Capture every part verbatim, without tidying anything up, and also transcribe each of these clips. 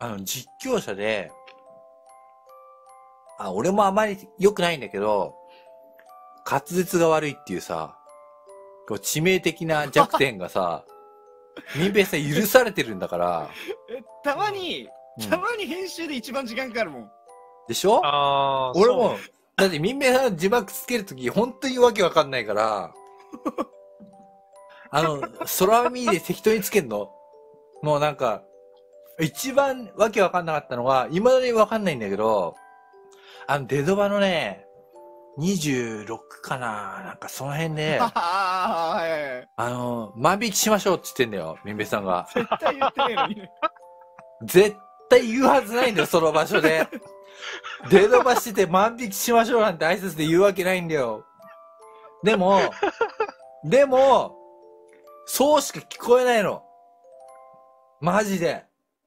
あの、実況者で、あ、俺もあまり良くないんだけど、滑舌が悪いっていうさ、こう致命的な弱点がさ、民兵さん許されてるんだから。 え、たまに、 うんたまに編集で一番時間かかるもん。 でしょ？ ああ、 俺も、だって民兵さんの字幕つけるとき、本当にわけわかんないから、あの、空耳で適当につけんの。もうなんか、一番わけわかんなかったのは、未だにわかんないんだけど、あの、デドバのね、にじゅうろくかな、なんかその辺で、 ああ、はいはいはい。 あの、万引きしましょうって言ってんだよ、民兵さんが。 絶対言ってねえのにね。 絶対言うはずないんだよ、その場所で。デドバしてて万引きしましょうなんて挨拶で言うわけないんだよ。でも、でも、そうしか聞こえないの。マジで。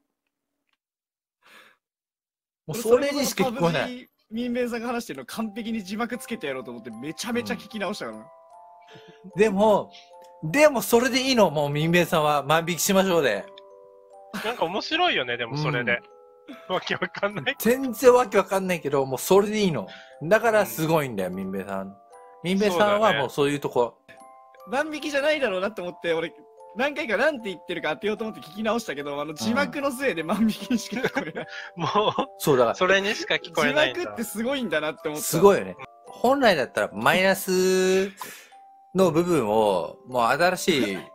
もうそれにしか聞こえない。 民兵さんが話してるの完璧に字幕つけてやろうと思ってめちゃめちゃ聞き直したから、うん、 でも、でもそれでいいの、もう民兵さんは万引きしましょうで。 なんか面白いよね、でもそれで。うん、わけわかんない。 全然わけわかんないけど、もうそれでいいの。だからすごいんだよ、民兵さん。民兵さんはもうそういうとこ。 万引きじゃないだろうなって思って、俺、何回か何て言ってるか当てようと思って聞き直したけど、あの字幕のせいで万引きにしか聞こえない。 もう、 そうだから。 それにしか聞こえないんだ。 字幕ってすごいんだなって思った。 すごいよね。本来だったらマイナスの部分を、もう新しい、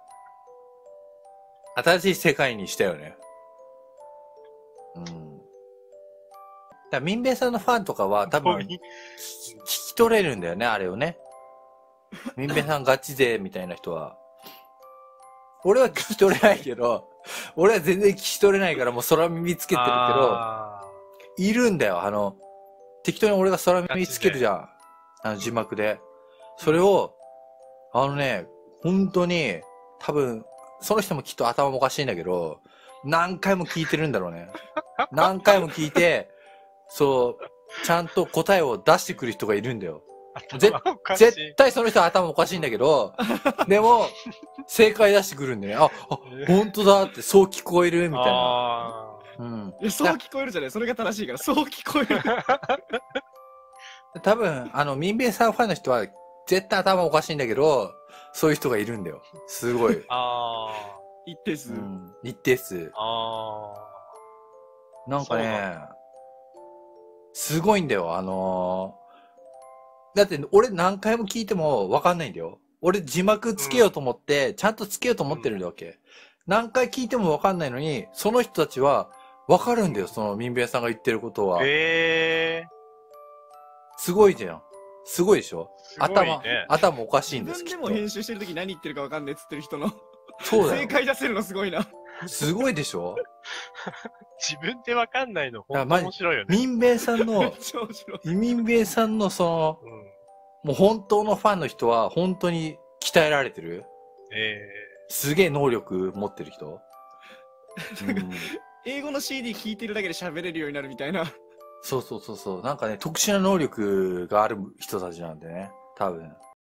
新しい世界にしたよね。うん。だから民兵さんのファンとかは多分、聞き取れるんだよね、あれをね。民兵さんガチ勢みたいな人は。俺は聞き取れないけど、俺は全然聞き取れないからもう空耳つけてるけど、いるんだよ、あの、適当に俺が空耳つけるじゃん。あの字幕で。それを、あのね、本当に、多分、その人もきっと頭もおかしいんだけど、何回も聞いてるんだろうね。何回も聞いて、そう、ちゃんと答えを出してくる人がいるんだよ。ぜ絶対その人は頭おかしいんだけど、でも、正解出してくるんでね。あ、あ、本当だって、そう聞こえるみたいな。うん。 いや、そう聞こえるじゃない。それが正しいから、そう聞こえる。 多分、あの、民兵さんファンの人は、絶対頭おかしいんだけど、そういう人がいるんだよ。すごい。 ああ。 一定数。 うん、一定数。 ああ。なんかね、すごいんだよ。あのー、だって俺何回も聞いても分かんないんだよ。俺字幕つけようと思って、うん、ちゃんとつけようと思ってるわけ。うん、何回聞いても分かんないのに、その人たちは分かるんだよ、その民兵さんが言ってることは。 へえー。 すごいじゃん。すごいでしょ、 ね、 頭、頭おかしいんです。 自分でも編集してる時何言ってるか分かんないっつってる人の。 そうだよ。 正解出せるのすごいな。 すごいでしょ自分で分かんないのほんと面白いよね。 民兵さんの、民兵さんのその、うん、もう本当のファンの人は本当に鍛えられてる。えー、すげえ能力持ってる人。 うん、英語の シーディー 聞いてるだけで喋れるようになるみたいな。 そうそうそうそう。なんかね、特殊な能力がある人たちなんでね。多分。